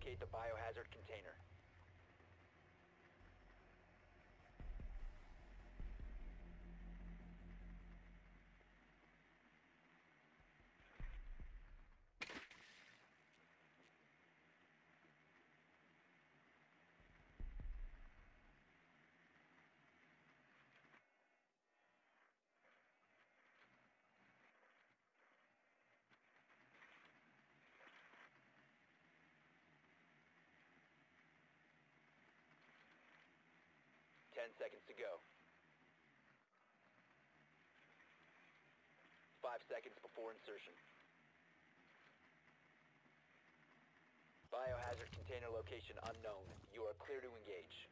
locate the biohazard container. Ten seconds to go. 5 seconds before insertion. Biohazard container location unknown. You are clear to engage.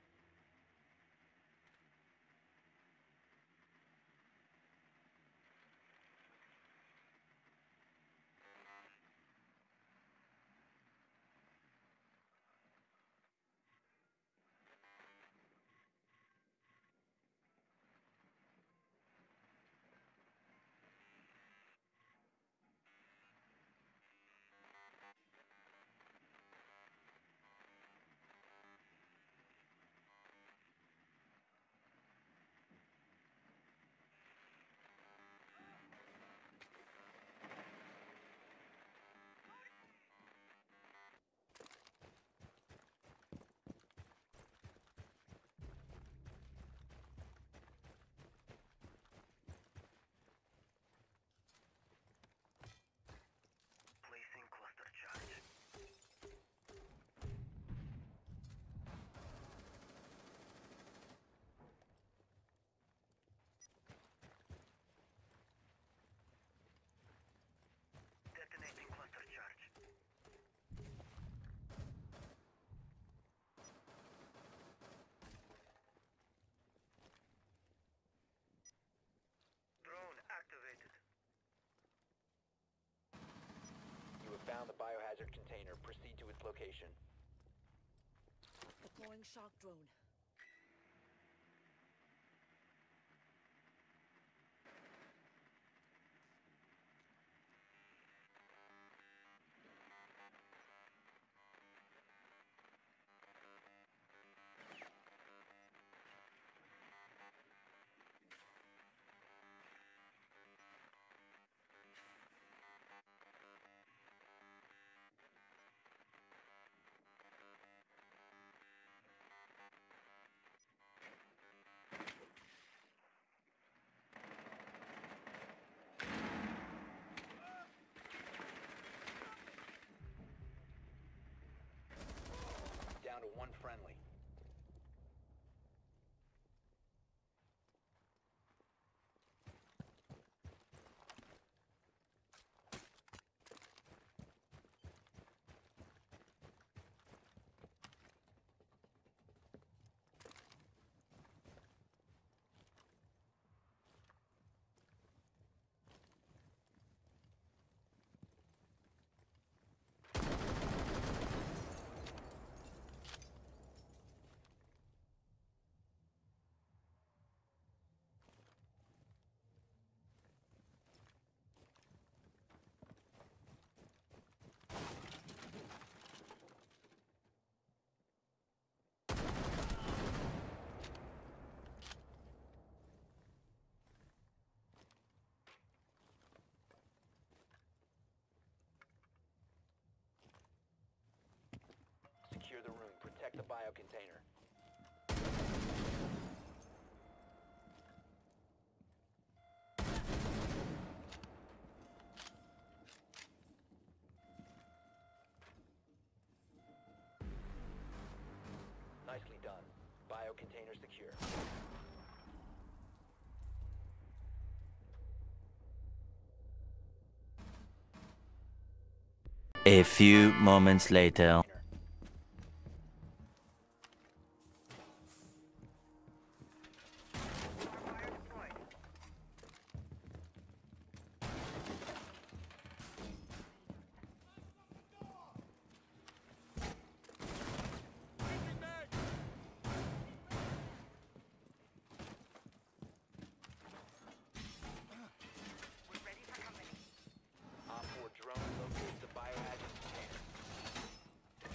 Placing cluster charge. Detonating cluster charge. Drone activated. You have found the biohazard container. Proceed to its location. Deploying shock drone. Down to one friendly. Secure the room. Protect the biocontainer. Nicely done. Biocontainer secure. A few moments later. Fire deployed. We're ready for company. Op 4 drone locates the biohazard container.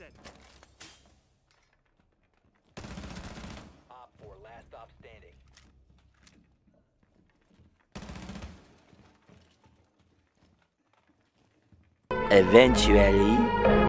set. Op 4, last stop standing. Eventually,